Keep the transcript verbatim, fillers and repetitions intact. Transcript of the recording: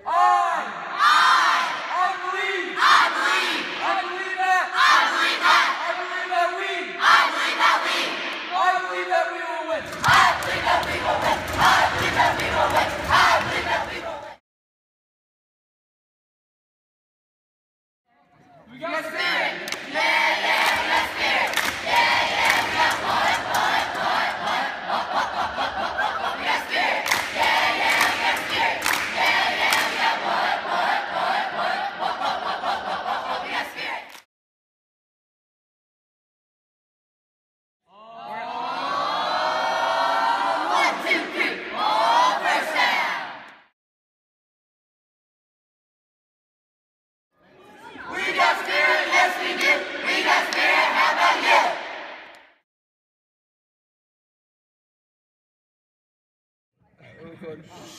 I, I, I believe, I believe, I believe that, I believe that, I believe that we, I believe that we, I believe that we will win. I believe that we will win. I believe that we will win. I believe that we will win. We got spirit. Yeah, yeah, we got spirit. Yeah, yeah, we got what, what, what, what, what, what, what, what, what, what, what, we got spirit. Yeah, yeah, we got spirit. Yeah, yeah, we got what, what, what, what, what, what, what, what, what, what, what, we got spirit. One, two, three, all first down. We got spirit, yes we do. We got spirit, how about you? Oh, God.